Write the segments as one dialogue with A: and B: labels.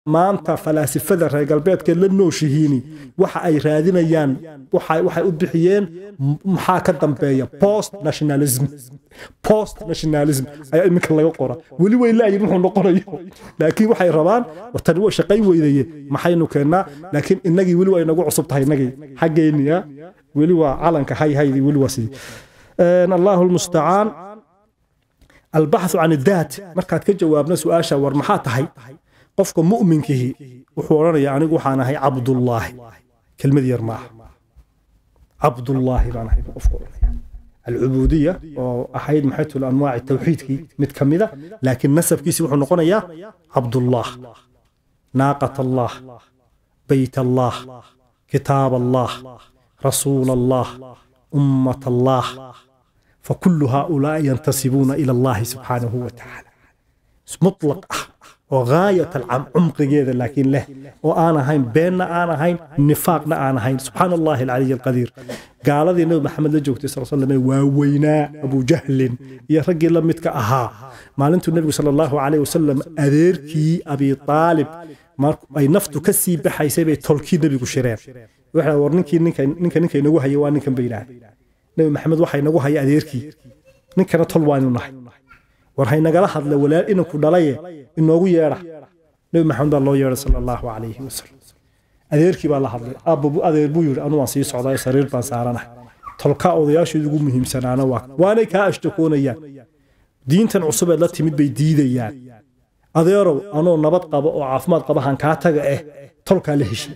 A: maanta falaasifada reer galbeedka la nooshihiini waxa ay raadinayaan waxay u bixiyeen maxaa ka dambeeya post nationalism ayaa iminka laga qora weli way laayiin wuxuu noqonayo laakiin waxay rabaan wartani way shaqayn weydaye maxaynu keennaa laakiin innagii weli waa inagu cusub tahay innagii xaggeeniya weli waa calanka hayhaydii weli waa sidii allahu lmustacaan albaxthu can iddaat markaad ka jawaabna su-aasha war maxaa tahay qofka mu'minkihi wuxuu odhanayaa anigu waxaan ahay cabdullaahi kelmad yar maaha cabdullaahi baan ahay qofku odhanaya alcubuudiya oo ahayd maxay tulu anwaaci tawxiidkii mid ka mida laakiin nasabkiisi wuxuu noqonayaa cabdullah naaqat allah bayt allah kitaab allah rasuul allah ummat allah فكل هؤلاء ينتسبون إلى الله سبحانه وتعالى مطلق وغاية العمق جدا لكن له وأنا هين بيننا أنا هين نفاقنا أنا هين سبحان الله العلي القدير قال ذي النبي محمد الجوكتي صلى الله عليه وسلم ووينا أبو جهل يا رجل لم يتك ما لنت النبي صلى الله عليه وسلم أذيركي أبي طالب ما أي نفط كسي بحيث تلكي النبي كشرير وإحنا ورنكي نك نجوها يوان نك بيناه نبي محمد waxay nagu hay adeerkii ninkana tol waan u nahay war hay nagala hadla walaal inuu ku dhalay inoogu yeera nabi maxamed baa loo yeeray sallallahu alayhi wasallam adeerkii baa la hadlay abu adeer buu yiri anu waan sii socday sariir baan saaranahay tolka odayaashii ugu muhiimsanaana waanay ka ashtakoonayaan diintan cusub ee la timid bay diidayaan adeerow anoo nabad qabo oo caafimaad qaba han ka taga tolka la heshiis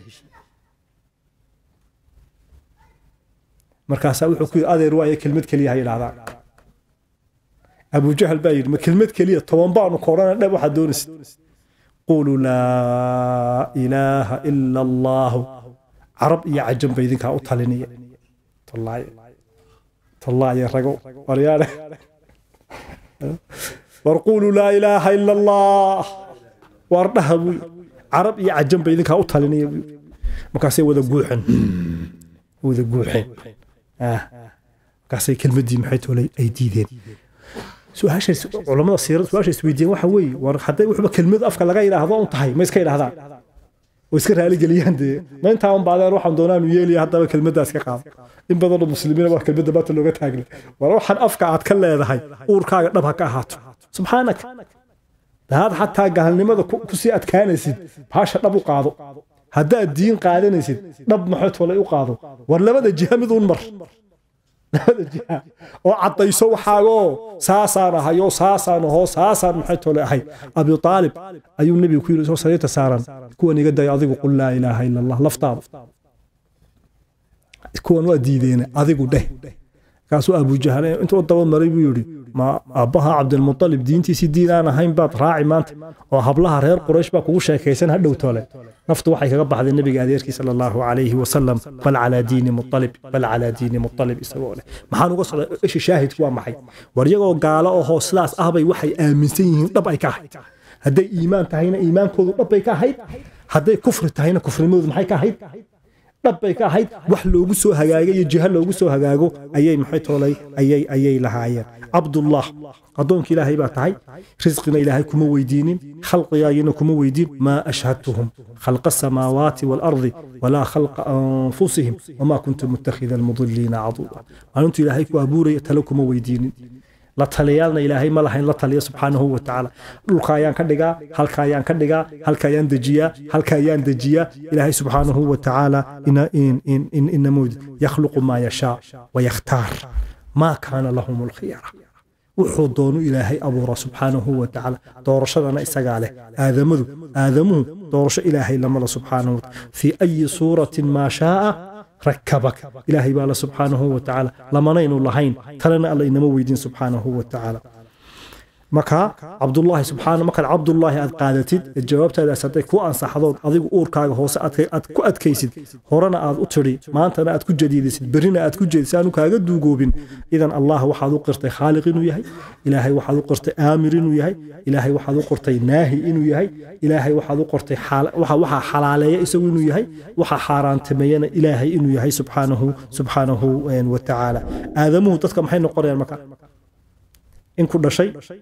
A: markaasaa wuxuu ku adeer waaye kelmad kaliya hay ilaadaan abu jahl baa yiri ma kelmad kaliya toban baanu koorana dhab waxa doonaysid qulu la ilaha illa allah arab iyo ajam baydinka u talinaya tallaay rago waryaale warqulu la ilaha illa allah wardaha arab iyo ajam baydinka u talinaya markaasay wada guuxeen كاسي كلمة دي محيط ولا أي ديدين سؤال علماء السيرة سؤال سويدين وحوي وحتى يحب كلمة أفكار لغاية هذا أنتهي ما يسكيل هذا ويسكر هالي جليان دي ما أنت عم بعدين روح عم دونان ويلي حتى كلمة ده سكاق إن بدل المسلمين بقى كلمة بات اللغة تاجل وروح الأفكار أتكلم هذا هاي أوركا نبها كهات سبحانك هذا حتى قال لماذا كسي أتكانسيد بهاش نبو قاضو هذا الدين قاعدين يسيد نب محيط ولا يقاضو ولا بده جهمد ونمر وعطى يسوي حاجه ساسان هيو ساسان هو ساسان محيط ولا هي ابي طالب اي النبي كيلو سو سريته سارن كون يقد يعذق قل لا اله الا الله لفطاب كون وديدين اديغو ده كاسو ابو جهل انت ودوا مري بيوري ما ابها عبد المطلب دينتي سيدين انا هين باد راعي مانت oo hablaha reer quraysh ba kugu sheekaysan hadhow toole naftu waxay kaga baxday nabiga adeerkii sallallahu alayhi wasallam bal ala diini muttalib isagoo leh maxaan uga socday ish shaahidku waa maxay war iyagoo gaalo oo sidaas ah bay waxay aaminsan yihiin dhab ay ka ahayd haday iimaan tahayna iimaankoodu dhab ay ka ahayd haday kufri tahayna kufrimoodu maxay ka ahayd dhabbay ka ahayd wax loogu soo hagaagay iyo jiha loogu soo hagaago ayay maxay toolay ayay lahaayeen abdullah adoonka ilaahay baa tahay risqina ilaahay kuma weydiinin khalqiyaayina kuma weydiin ma ashhadtuhum khalqa samaawaati wal ardi wala khalqa anfusihim wama kuntu muttakhidha al mudillina aduda antu ilaahay ku abuuray talo kuma weydiinin la taliyaalna ilaahay ma lahayn la taliya subhanahu wa ta'ala dhulka ayaan ka dhigaa halka ayaan dejiyaa ilaahay subhanahu wa ta'ala in mud yakhluqu ma yasha wa yakhtar ma kana lahum al khiyara wuxuu doonu ilaahay abuura subhanahu wa ta'ala doorashadana isaga leh aadamuhu doorasho ilaahay lamada subhanahu fi ay suratin ma shaa ركبك إلهي بالا سبحانه وتعالى لما نينو لهين تلنا الله إنما ويدين سبحانه وتعالى مكا عبد الله سبحانه مكا عبد الله أدقادتي الجواب تادا ساتي كو أنصح حضور أضيق أوركاغ هوسا أدكو أدكيسيد هورانا أد أتري ما أنتنا أدكو جديدسيد برينا أدكو جديد سانو كاغا دوغوبين إذن الله وحادو قرتي خالق إنو يهي إلهي وحادو قرتي آمر إنو يهي إلهي وحادو قرتي ناهي إنو يهي إلهي وحادو قرتي وحا حلالي إسو إنو يهي وحا حاران تميين إلهي إنو يهي سبحانه وتعالى آدمه تذكر محين قرية المكان إن كل شيء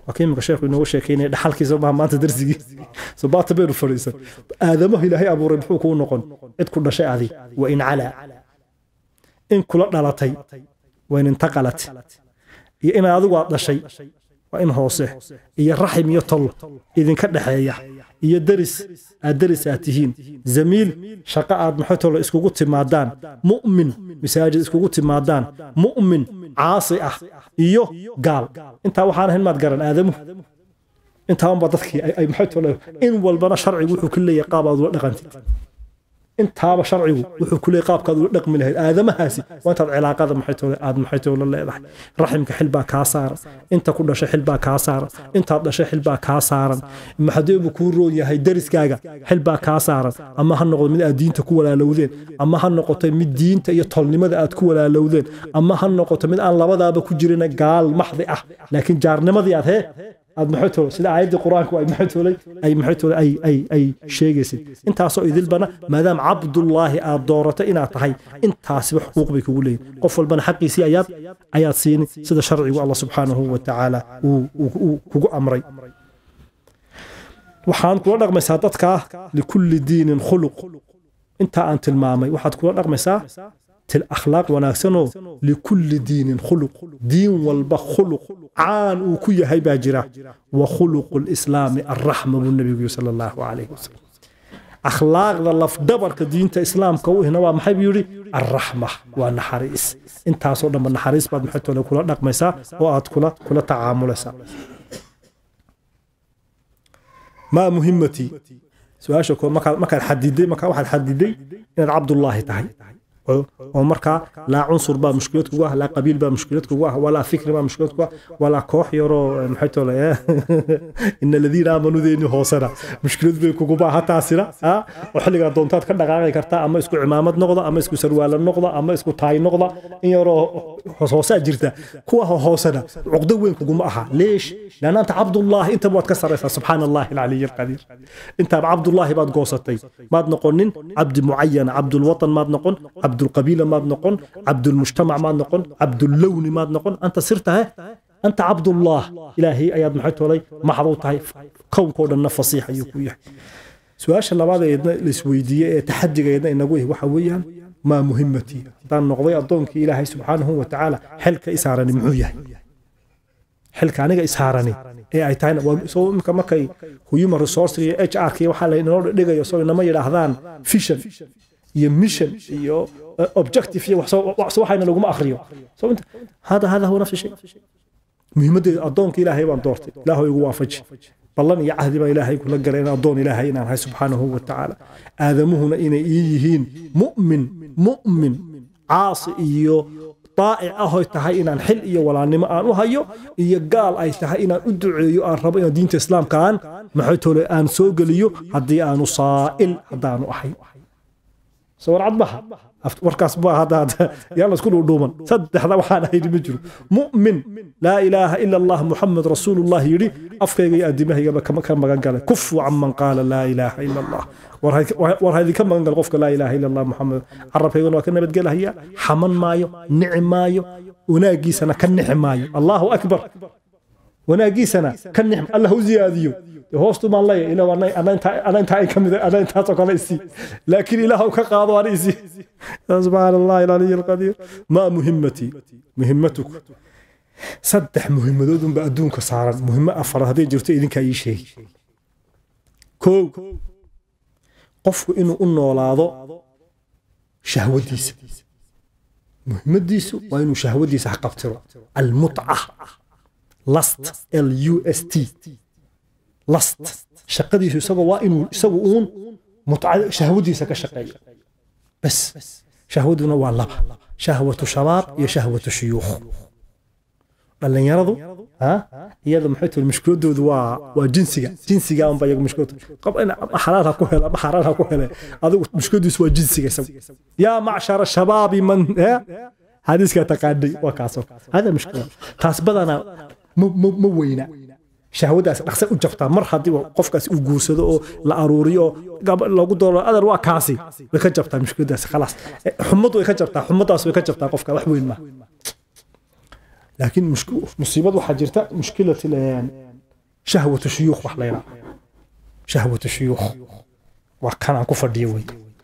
A: وكيم الشيخ إنه شيخين دحال كي زما ما تدرسي صبات بير فريسة آدمه إلهي أبو ربحو كون نقون إذكر شيء هذه وإن على إن كل دلتي وإن انتقلت إن هذا واحد شيء وإن هو صح الرحم يطل إذن كدحيا الدرس آتيهين زميل شقاء محيطه اسكو تمادان مؤمن مساجد اسكو تمادان مؤمن عاصي قال انت waxaan ahayn maad garan aadamu inta aan badadkii ay maxayto in walbana sharcigu wuxuu kullee qaabad u dhaqantid intaaba sharcigu wuxuu kullee qaabkaad u dhaqmi lahayd aadamahaasi waanta cilaaqada maxayto la leedahay raximka xilba ka saar inta ku dhashay xilba ka saar inta dhashay xilba ka saaran maxadeebu ku roon yahay dariskaaga xilba ka saaran ama ha noqdo mid aad diinta ku walaalowdeen ama ha noqoto mid diinta iyo tolnimada aad ku walaalowdeen ama ha noqoto mid aan labadaaba ku jirin gaal maxdi ah laakiin jaarnimadii aad aad maxayto sida aayadda quraanku ay maxayto ay sheegaysid intaasoo idil bana maadaam abdullaahi aad doorato inaad tahay intaas wax xuquuq bay kugu leeyihiin qof walbana xaqiisii ayaad siin sida sharcigu Allah subhanahu wa ta'ala uu kugu amray waxaan kula dhaqmaysaa dadka likulli diinin khuluq inta aan tilmaamay waxaad kula dhaqmaysaa الأخلاق وناكسنو لكل دين خلق دين والبخلق عان وكي هاي باجرة وخلق الإسلام الرحمة بالنبي صلى الله عليه وسلم أخلاق الله في دبر كدين إسلام كوه نوع محب يوري الرحمة والنحريس انت صورنا من النحريس بعد محيطه لو كلا نقمسا وقت كلا تعامل سا ما مهمتي سؤال شكو ما كان حديدي ما كان واحد حديدي إن عبد الله تعالى ومركا لا عنصر با مشكلتك واه لا قبيل با مشكلتك واه ولا فكر با مشكلتك واه ولا كوح يرو محيطه لا ان الذين امنوا ذين هوسنا مشكلت بكو با حتى سيرا وخليغا دونتاد كدغاقي كرتا اما اسكو عمامد نقضه اما اسكو سروال نقضه اما اسكو تاي نقضه ان يرو هوسا جيرتا كو هوسنا عقده وين كوما اها ليش لان انت عبد الله انت بواد كسريسا سبحان الله العلي القدير انت عبد الله باد قوستي ما نقولن عبد معين عبد الوطن ما نقول عبد القبيلة ما بنقول عبد المجتمع ما بنقول عبد اللون ما بنقول أنت صرت أنت عبد الله إلهي أياد محيط ولي محظوظ هاي كون كون النفصيح يكويه سؤال الله بعد يدنا السويدية تحدي يدنا إنه وحويا ما مهمتي دان نقضي أضونك إلهي سبحانه وتعالى حلك إسارني معويه حلك عنك إسارني أي تاين وسو كما كي هيومن ريسورس اتش ار كي وحلا إنه دقيقة يسوي إنما يلاحظان فيشن يمشن يو اوبجكتيف وحصو حين لو ما اخريو سو انت هذا هو نفس الشيء مهمه ادونك الهي بان دورتي الله يوافج بلن يا عهد با الهي كل غرينا ادون الهي ان هي سبحانه وتعالى ادمهنا ان ييهين مؤمن عاصي iyo طائع اهو tahay inaan xil iyo walaalnimo aan u hayo iyo gaal ay tahay inaan u duceeyo aan rabo in diinta islaamka aan maxaytole aan soo galiyo hadii aanu saa'il hadaanu ahay صور عضبها وركاس با هذا يلا اسكو دومن صدح ذا waxaan hayri ma jiro mu'min la ilaha illa allah muhammad rasulullah yiri afkayga adimahayga kama ka magan galay kufu amman qala la ilaha illa allah war hadi ka magan gal qofka la ilaha illa allah muhammad arabkayga waa ka nabad galahaya xaman maayo nicmaayo wanaagiisana ka nicmaayo allahu akbar wanaagiisana ka nicm allah ziyaadiyo هوستو ما الله إلا وانا أنا أنت أي كم أنا أنت أتوقع إسي لكن إله كقاضي وانا إسي سبحان الله العلي القدير ما مهمتك صدح مهمة دون بأدونك صار مهمة أفر هذه جرت إذن كأي شيء كو قف إنه ولا ضو شهوة ديس مهمة ديس وإنه شهوة ديس حقبتره المتعة lust LUST lust شقديسو سبوا إنه يسوون متعة شهوديسا كشقية بس شهودنا والله شهوة شباب يا شهوة الشيوخ بل يرضوا يلا محيط المشكلة دو وجنسية أم بيجو مشكلة قبل أنا حرارها كهلا هذا مشكلة دو سوى جنسية يا معشر الشباب من حديث كتقادي وكاسو هذا مشكلة تاسبدنا مو وينا شهوداس dhaqso u jabtaa mar hadii qofkaas uu guursado oo la aruuriyo lagu dooro adar waa kaasi way ka jabtaa mushkiladaas خلاص xumadu way ka jabtaa xumadaas way ka jabtaa qofka wax weyn ma laakiin musiibadu waxa jirta mushkilada شهوة الشيوخ وحلينا شهوة الشيوخ وكان كفر ديوي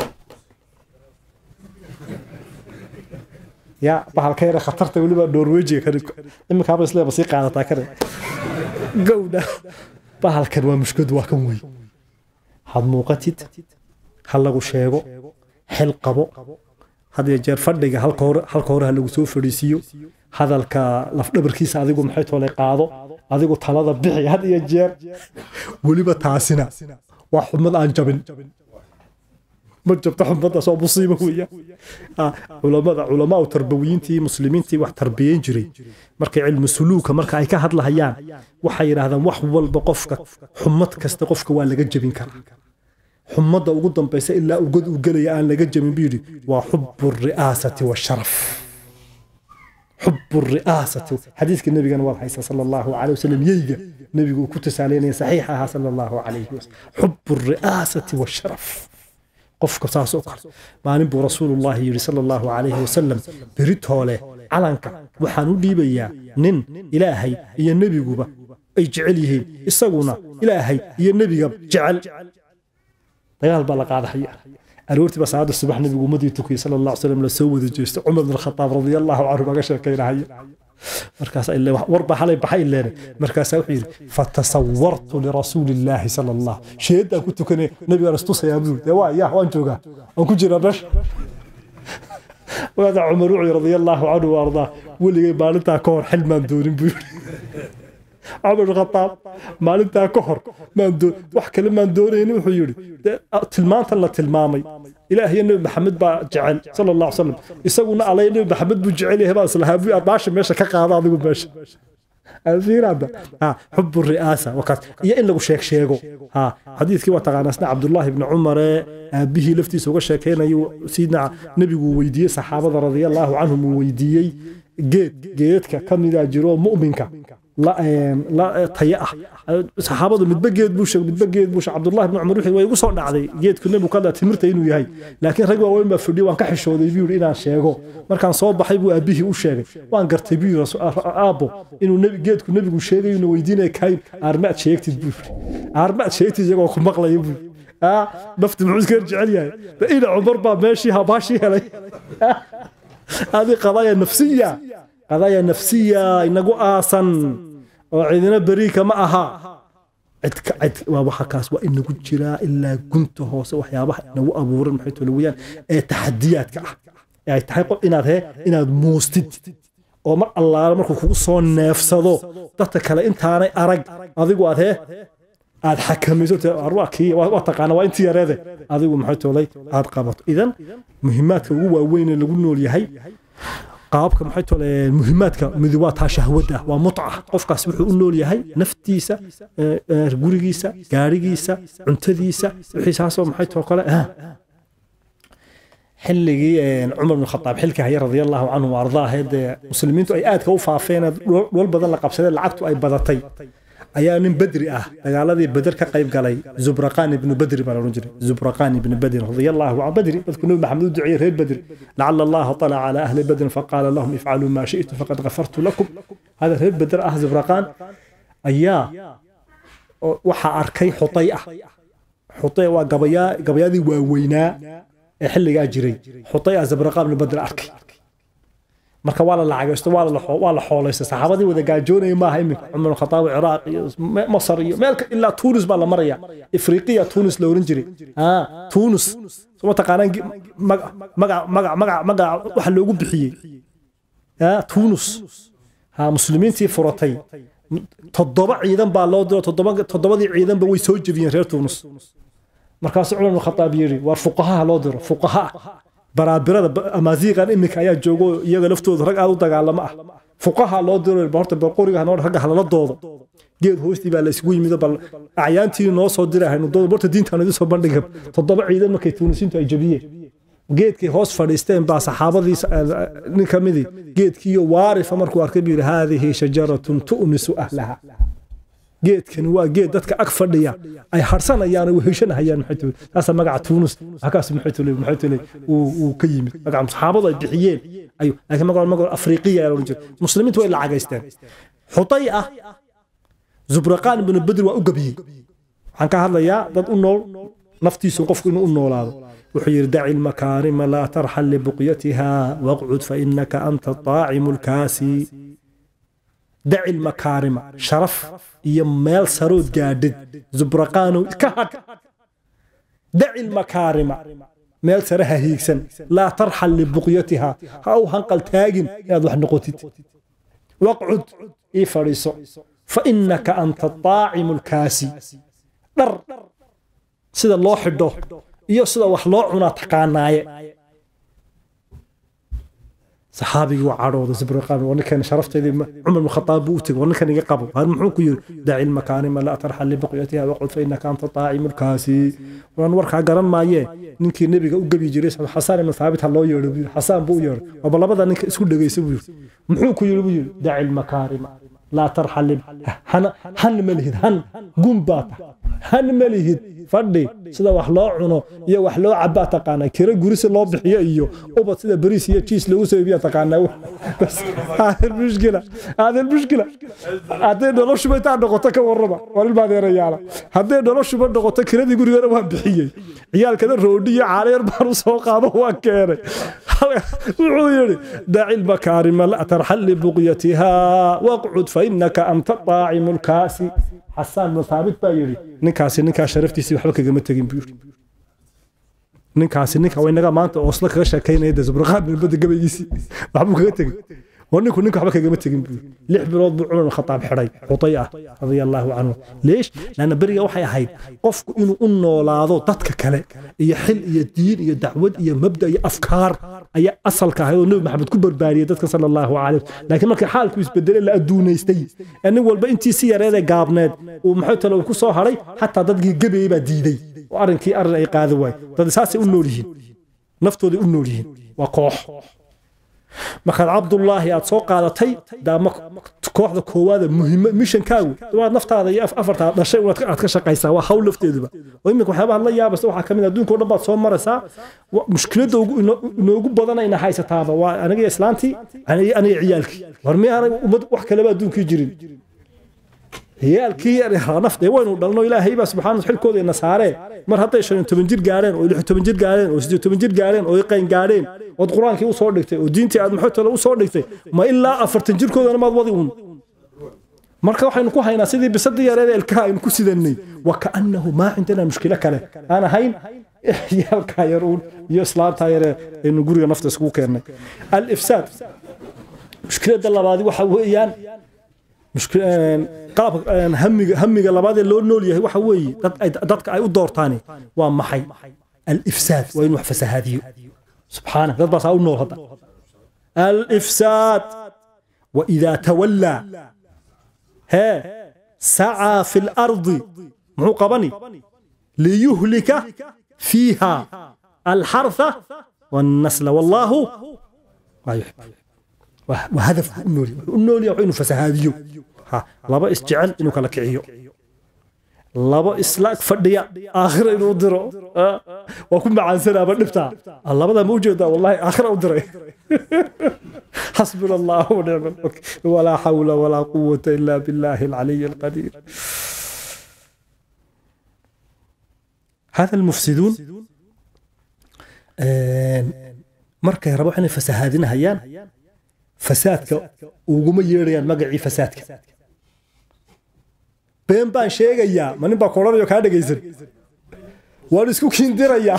A: يا بحال كيرا خطرت وليبا نرويجي إما كابل إسلام بسيقة على تاكر قودة بحال كان ومشكد وكموي هاد موقتت هلغو شيغو حل قبو هاد يجير فردق هالكورة هلغو سو فريسيو هذا الكا لفدبركيس adigu maxay toolay qaado adigu talada bixi had iyo jeer waliba taasina wax xumad aan jabin ma jabta xumada soo musiibo weeyaa culimada tarbiyiintii muslimiintii wax tarbiyeyn jiray markay cilmi suluuka marka ay ka hadlayaan waxay yiraahdaan wax walba qofka xumad kasta qofka waa laga jabin karaa xumada ugu dambaysa ilaa u galaya aan laga jabin biiri waa xubbu ri'aasati wa sharaf حب الرئاسة حديث النبي كان واضح صلى الله عليه وسلم ييجا نبي كنت سالين صحيحها صلى الله عليه وسلم حب الرئاسة والشرف قف قصاص أكر ما نبو رسول الله صلى الله عليه وسلم بريته له علنك وحنو ديبيا نن إلهي يا النبي جوبا اجعله السجونة إلهي يا النبي جعل دجال بلق هذا حيار أروتي بس هذا الصبح نبي ومدي تكي صلى الله عليه وسلم لسوى الجيش عمر بن الخطاب رضي الله عنه ما قشر كينا هي مركز إلا وربع حلي بحي الليل مركز وحير فتصورت لرسول الله صلى الله شهد كنت كني نبي أرسطو سيابدو يا وان جوجا أنكو جرا رش وهذا عمر رضي الله عنه وأرضاه واللي بالنتا كور حلم مدورين بيقول عمر الخطاب maalinta ka hor wax kale maan doonaynin wuxuu yiri tilmaanta la tilmaamay ilaahay nabi maxamed baa jecel sallallahu alayhi wasallam isaguna alay nabi maxamed buu jecel yahay baa islaahabi arbaash meesha ka qaada adigu meesha alfiirada حب الرئاسه وقت iyo in lagu sheego xadiiskii waa taqaanasna Abdullah ibn Umar bihi laftiisa uga sheekeynayo sidna nabigu weydiiyay saxaabada radiyallahu anhum weydiiyay geedka kamida jiro mu'minka لا طيئة صحابة متبجد بوش عبد الله بن عمر وحي ويقصون عليه جيت كنا بقدر تمرت إنه يهاي لكن رجوا وين ما فردي وان كحش هذا يبيور إنا شيء مركان صوب بحبه أبيه وشيء وان قرت بيور أبو إنه نبي جيت كنا بيقول شيء إنه ويدينا كاين أرمات شيء تبيور أرمات شيء تجوا كم مقلة يبيور بفتح معسكر جعليه فإذا عمر با ماشي هباشي عليه هذه قضايا نفسية إنه آسن وعندنا بريكة معها عد وحكاس وإنه جرا إلا كنت هو سوى حيابه إنه أبور محيط ولويان تحديات يعني تحقق إن هذا موستد ومر الله مركو خصوصا نفسه تتكلم أنت أنا أرج أذيقوا هذا الحكم يزوت أرواكي واتقانا وأنت يا رذا أذيقوا محيط ولي هذا قابط إذن مهمات هو وين اللي قلنا لي هاي قابك محيط المهمات كمذواتها شهوته ومتعة قفقاس وحو النول يهي نفتيسة رجوليسة قاريسة عنتديسة وحساسه محيط وقال حلقي عمر بن الخطاب حلك هي رضي الله عنه وارضاه هذا مسلمين تو اي اد كوفا فينا دول بدل لقبسده لعقته اي بدتي ayaa nin badri dagaaladii badr ka qayb galay zubraqan ibn badr baa la jiray zubraqan ibn badr radiyallahu anhu badri dadku nabi maxamed ducay reer badr la'alla allah tala ala ahli badr faqala lahum if'alu ma shi'tum faqad ghafartu lakum hada reer badr zubraqan ayaa waxa arkay xutay waa gabayadii waaweynaa ee xilliga jiray xutay zubraqan ibn badr arkay marka wala lacagaysto wala xoolaysta saxaabadii wada gaajoonay ma ahay Umar al-Khattab Iraq Masar meelka illa Tunis baa la maraya Afriqiya Tunis la oran jiray Tunis soo taqaanaan maga waxa loogu bixiyay Tunis muslimiintii furatay toddoba ciidan baa loo diro toddobadii ciidan ba way soo jabiyeen reer Tunis markaas Umar al-Khattab yiri war fuqaha loo diro fuqaha برابرة أمازيغان إنك أيها جوجو يغلفتو رجع أو دجالة فقها الله دور البارت بالقوري هنور رجع على الضوض جيد هوستي بالسوي ميدا بال أعيانتي ناس صدره هنو دور بارت الدين تاني دي صبر نجيب تطبع عيدا ما كيتونسين تأجبيه جيد كي هوس فلسطين بس صحابة دي نكمدي جيد كي وارف أمركو أركبير هذه شجرة تؤنس أهلها جيد كان هو جيد دتك أكثر ليا أي حرصنا يعني وهيشنا هيان محيطه هذا مقع تونس هكاس محيطه لي وكيم مقع صحابة الدحيين أيوه لكن مقع أفريقية يا رجل مسلمين توي العجاستان حطيئة زبرقان بن بدر وأقبي عن كهذا يا ضد النور نفتي سقف إنه النور هذا وحير دع المكارم لا ترحل لبقيتها واقعد فإنك أنت الطاعم الكاسي دع المكارم شرف يمال سرود جادد زبرقان كهد دع المكارم مال سرها هيكسن لا ترحل لبقيتها أو هنقل تاجن يا ذو حنقوتت واقعد إفريسو فإنك أنت الطاعم الكاسي در سيدا الله حدو iyo sida wax loo cuna taqaanaaye saxaabigu waa carooda Zibraqaan oo ninkan sharafteedii Umar ibn Khattab uu tagay ninkan iga qabo hal muxuu ku yiri da'i al-makarim la tarhal li baqiyatiha waqad fa innaka anta ta'im al-kasi waan warka garan maaye ninkii nabiga u gabi jiray Xasan ibn Thabit loo yeero Xasan buu yeero oo labada ninka isku dhageysay buu muxuu ku yiri da'i al-makarim la tarhal han malihid han gumbata han malihid fadhi sida wax loo cuno iyo wax loo cabaa taqaana kira gurisi loo bixiyo iyo ubad sida bariis iyo cheese lagu soo iibiyo taqaana bas hada mushkila hada noloshu bay taa noqoto ka warraba wal baadeerayaala hada noloshu ba noqoto kiradii guriga waa bixiyay ciyaalkana roodhiyo caaleer baan soo qaado waa keenay wuxuu yiri da'i al-makarim la tarhal li buqyatiha waq'ud fa innaka anta ta'imul kasi حسان بن ثابت بايري ninka sharaftiisa waxba kaga ma tagin buu ninkaasi waynaga maanta Oslo kaga sheekeynayay Zibraqaan bin Badr gabaygiisi waxba kaga tagin ونكو waxba kaga ma tagin buu 6 bilood buu Umar Khattab xiray Qutayah radiyallahu anhu leesh lana bariga waxay ahayd qofku inuu u noolaado dadka kale iyo xil iyo diin iyo dacwad iyo mabda iyo afkaar ay asalka ahayd oo Nabi Maxamed ku barbaariyay dadka sallallahu alayhi laakiin markii xaalku isbedelay la aduunaystay in walba intii si yareed gaabneed oo maxay talo ku soo haray hatta dadkii gabeeyay baa diiday oo arinkii arin ay qaadi way dad saasi u nool yihiin naftooda u nool yihiin waa koox marka Abdullah aad soo qaadatay daama kooxda koowaad muhiim mission kaagu waa naftaada iyo afarta dhashay aad ka shaqaysaa waa hawl lafteeduba oo imika waxyaabo la yaabas waxa kamid adduunka oo dhan baad soo maraysaa mushkilada ugu badan ay haysataaba waa aniga islaantii aniga ciyaalkii warmiyaan ummad wax kale ba adduunka jirin ciyaalkii nafta waynu dhalno ilaahay ba subhanahu xilkooda ina saare mar haday 15 jir gaareen oo 16 jir gaareen oo 18 jir gaareen oo qeyn gaareen oo quraanka u soo dhigtay oo diintii aad maxay talo u soo dhigtay ma ilaa 40 jirkoodana maad wadi uun marka waxaynu ku haynaa sidii bisadii yareed ilkaha in ku sidanay wa kaanahu ma indana mushkila kale ana hayn yaalka yaruun iyo islaamta yare in guriga nafta isku keenay al ifsad mushkilada labaad waxa weeyaan مشكلة قاب همي لبعض اللون نوليه وحوي ضدك أي أدور تاني ومحي الإفساد وين وحفسه هذه سبحانه ضد بس أول نور هذا الإفساد وإذا تولى ها سعى في الأرض معقبني ليهلك فيها الحرث والنسل والله ما يحب وهدف النولي وعينه فسهاديو ها لابا اسجعل انه كلا كعيو لابا اسلاك فديا اخر انه درو وكم مع سنه بدفتا لابدا موجوده والله اخر ودري حسبنا الله ونعم الوكيل ولا حول ولا قوه الا بالله العلي القدير هذا المفسدون markay rabo inay fasahaadina hayaan fasaadka ugu ma yeerayaan magacii fasaadka been baan sheegayaa manin baa qoranayo ka dhageysan waan isku kiindirayaa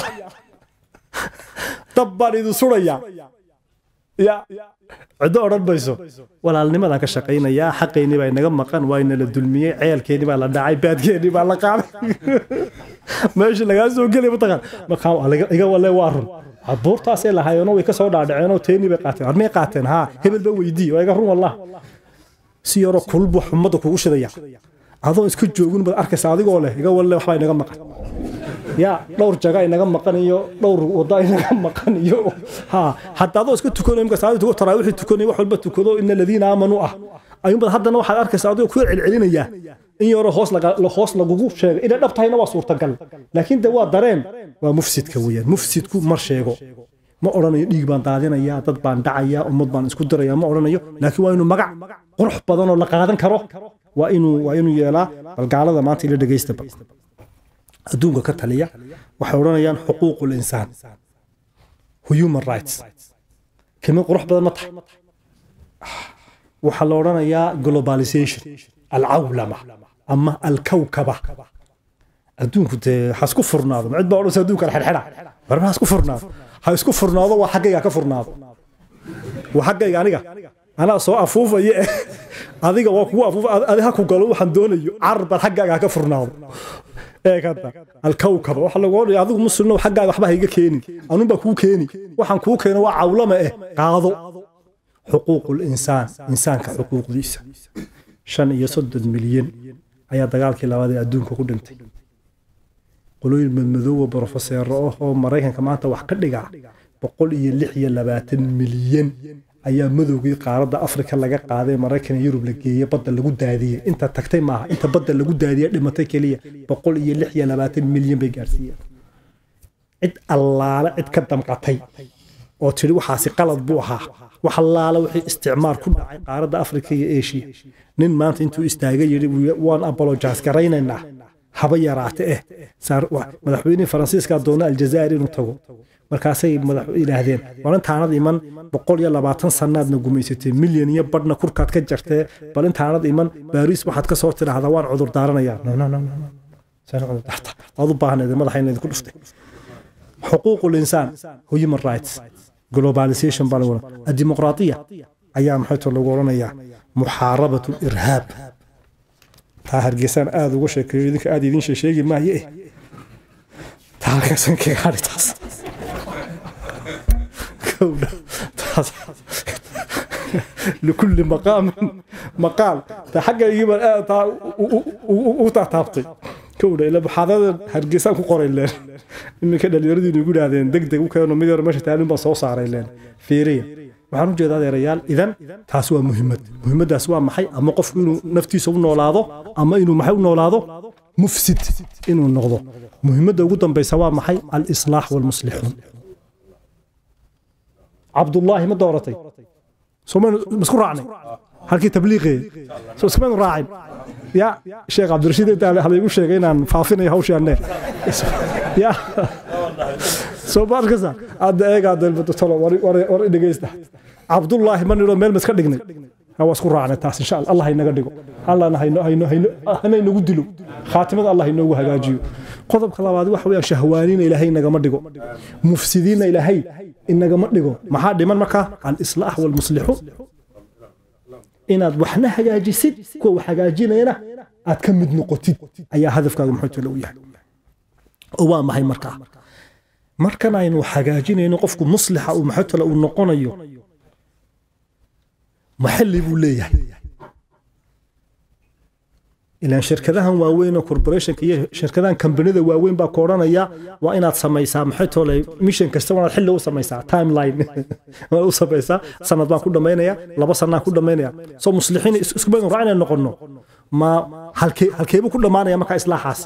A: tabbaan idu suraya ya cid oran bayso walaalnimadan ka shaqeynaya xaqeeni baa inaga maqan waa in la dulmiyay ceelkeeni baa la dhacay baadkeeni baa la qaaday meesha laga soo galay mataqan markaa iga walay waa run abuurtaas ay lahaayeen way ka soo dhaadhaceen oo teeni bay qaateen armay qaateen ha hebel ba weydii oo iga run wallaah si yaro kulbu xumada kugu shidaya adoo isku joogin bad arkaysa adigoo leh iga walay waxba inaga maqan ya dhowr jaga inaga maqan iyo dhowr wada inaga maqan iyo ha hatta adoo isku tukanay imka saadadu taraawix tukanay wax walba tukado in alladina aamanu ayuunba haddana waxaad arkaysaa adigoo ku celcelinaya in yaro hoos lagugu sheego inay dhabtayna waa suurtagal laakiin de waa dareen waa mufsidka weeyaan mufsidku mar sheego ma oranayo dhiig baan daadinaya dad baan dhacaya ummad baan isku diraya ma oranayo laakiin waa inuu magac qurux badan oo la qaadan karo وإنه يلا القالة ما أنت اللي دقيست بقى أدونك كتلية وحورنا يان حقوق الإنسان human rights كم قروح بدل مطح وحلورنا يا globalization العولمة أما الكوكبة أدونك حاسكو فرناض معد بقولوا أدونك الحرحرة برا حاسكو فرناض حاسكو فرناض وحقيقة كفرناض وحقيقة يعني أنا سواء أفوف أيه هذيك وقوة أفوف هذه هكو قالوا حندوني عرب الحقيقة كفرناض إيه كذا الكوكب وحلا قالوا هذا مسلنا وحقيقة وحبه يجي كيني أنا بكو كيني وحن كو كيني وعولمة إيه قاضوا حقوق الإنسان إنسان كحقوق ليس شان يصد المليون أي دجال كلا هذا أدونك كودنت قولوا من مذوب بروفيسور روح ومريكان كمان توحكر لجا بقول يلحي اللبات مليون أي مذوبي قارد أفريقيا لجا قاعدة مريكان يوروب لجيه بدل لجود هذه أنت تكتي معه أنت بدل لجود هذه لما تكليه بقول يلحي اللبات مليون بجارسية عد الله لا عد كدم قطعي وتري وحاسي قلط بوها وحلا وحي استعمار كل قارد أفريقيا إيشي نين ما أنتوا استاجي وان أبولوجاس كرينا حبي راته صار مدحويني فرنسيسكا دونا الجزائر نتوه مركاسي مدح إلى هذين وأنا تعرض إيمان بقول يلا 20 سنة نجوميستي مليون يبرنا كركات كجرته بل أنت تعرض إيمان باريس واحد كسرت هذا وان عذر دارنا يا لا سنة عذر تحت هذا بعنا إذا ما راح ينادي كل شيء حقوق الإنسان هو human rights globalization بالولا الديمقراطية أيام حيث لو قولنا يا محاربة الإرهاب تاهر جسان آذ وشك يدك آذ يدين شيء ما هي تاهر جسان كي هاري تاس لكل مقام مقال تحقق يجيب الآن وتعطي كودا إلا بحضر هرجسان كقري لنا إن كده اللي يريد يقول هذا دق وكانوا مدير ماشي تعلم بصوص على لنا فيري waxaan u jeedaa reeyaal idan taas waa muhiimadaas waa maxay ama qofku inuu naftiisa u noolaado ama inuu maxay u noolaado mufsid inuu noqdo muhiimada ugu dambaysa waa maxay al islah wal muslihun abdullah ma dooratay soman masku raacnay halkii tabliiqay soo ismaan raacin ya sheekh abdurashiid inta hal igu sheegay inaan faafinayo hawshaanne ya soo barkasa aad eega dalbada tolo war dhageysta abdullah man yiro meel maska dhignay hawa isku raacnay taas insha Allah inaga dhigo Allah hayno inagu dilo khaatimada Allah inoogu hagaajiyo qodobka labaad waxa weeyaan shahwaaniina ilaahay inaga ma dhigo mufsidiina ilaahay inaga ma dhigo maxaa dhiman marka al islah wal muslihu inaad waxna hagaajisid ko wax hagaajinayna aad ka mid noqotid ayaa hadafkaaga muxuu loo yahay oo waa maxay markan aynu hagaajinayno qofku muslixa oo muxuu loo noqonayo maxalli buu leeyahay إلى شركتها واوين وكوربوريشن كي شركتها كمبنيدا واوين با كورانيا وإن سميسا محيطو لي ميشن كاستوى الحل هو سميسا تايم لاين هو سميسا سنة بان كل دمينيا لبا سنة كل دمينيا سو مصلحين اسكبين رعينا نقولنا ما هالكيبو كل دمانيا مكا إصلاحاس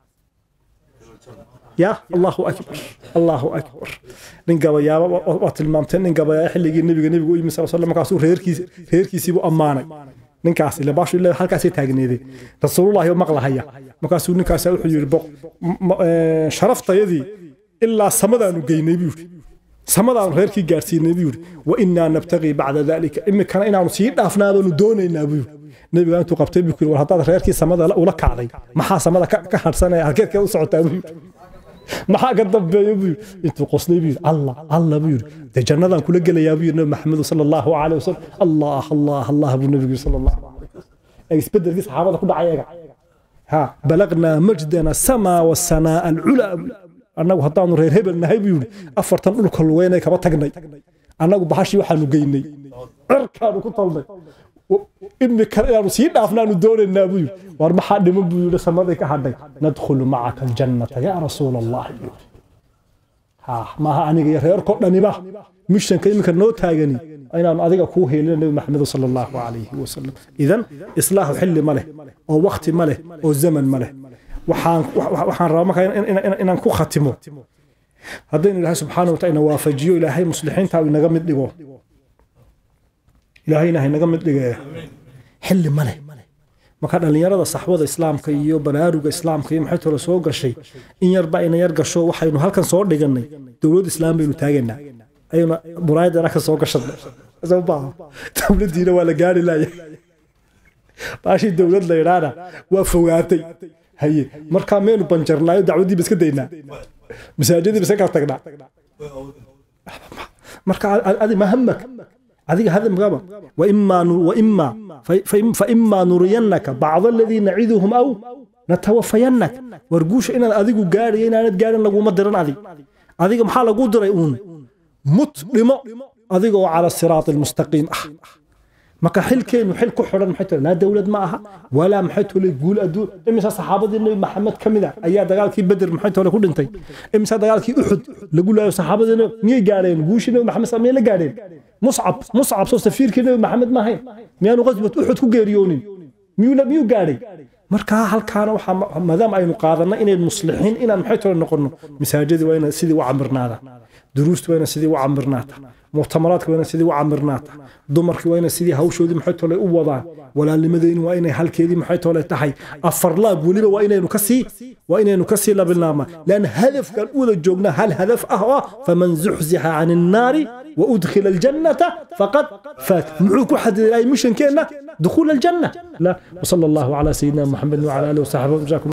A: يا الله أكبر الله أكبر ننقبا يا وقت المامتين ننقبا يا حلقي النبي صلى الله عليه وسلم مكاسو هيركي سيبو أماني ninkaas ila baashu ilaa halkaas ay taagneeday rasuulullaahi oo maqlahaya markaas uu ninkaas wuxuu yiri sharaftayadii ilaa samadaanu geynay buu samadaan reerkii gaarsiinay buu wa inna nabtaqi ba'da dhalika imkana inaanu sii dhaafnaadanu doonaynaa buu nabiga intuu qabtay buu war hadaad reerkii samada ula kacday maxaa samada ka harsanay halkeed u socotaa buu maxaa ka dambeeyay buu intuu qosnay buu Allah buu جنة كل جل يا أبي محمد صلى الله عليه وسلم الله أبو النبي صلى الله عليه وسلم يسبدل في صحابة كل عياق ها بلغنا مجدنا السماء والسناء العلا أنا وهطان رهيب النهيب أفرت نقول كل وين كما تجني أنا وبحشي وحنو جيني أركان وكطلنا إن كان سيدنا أفنان الدور النبي وارمح حد من بيقول سماذك حد ندخل معك الجنة يا رسول الله ما أنا غير كنا نباه مش كلمة كنوت هاجني أنا أذيك أخوه النبي محمد صلى الله عليه وسلم إذن إصلاح حل مله أو وقت مله أو زمن مله وحان رامك إن نكو ختمه هذين الله سبحانه وتعالى وافجيو إلهي مصلحين تعالوا نجمد لجوه إلهينا هي نجمد لجوه حل مله marka dhalinyarada saxwada islaamka iyo baraaruga islaamka iyo maxay tolo soo gashay in yarba ina yar gasho waxaynu halkan soo dhiganay dawlad islaam baynu taageynaa ayna muraayada ka soo gashay sababa dawladdiina waa la gaari laayay baashi dawlad la yiraahdo waa fogaatay haye marka meenu banjarnaayo dacwadii biska deynaa masaajidii biska ka tagnaa marka adi mahammak adiga hada magaba wa imma nuriyannaka ba'd alladhi na'iduhum aw natawaffayannak warguusha inaad adigu gaariyo inaanad gaarin lagu ma diran adiga maxaa lagu diray mut dhimo adiga oo ala siraatil mustaqiim marka xilkeenu xil ku xiran maxay tahay la dawlad ma aha wala maxay tole guul aduu imisa saxaabadii nabi maxamed kamida ayaa dagaalkii badr maxay tole ku dhintay imisa dagaalkii uhud lagu laayo saxaabadii miyay gaareen guushii nabi maxamed samee la gaareen mus'ab soo safiirkii nabi maxamed ma ahayn miyaanu qasbad uhud ku geeriyoonin miyuu gaaray marka halkaana waxa maadaam aynu qaadanay inay muslixiin inaan maxay tole noqono masaajidii waa in sidii u camirnaada duruustu waa in sidii u camirnaata مؤتمرات وين سيدي وعمرنات دمرك وين سيدي هوشودي محيط ولا وضع ولا لمدين وين هالكيدي محيط ولا تحي أفرلاب وليبا وين نكسي لا بالنامة لأن هدف كان أولى الجوجنا هل هدف أهوى فمن زحزح عن النار وأدخل الجنة فقد فات معوك واحد أي مشن كنا دخول الجنة لا وصلى الله على سيدنا محمد وعلى آله وصحبه وجزاكم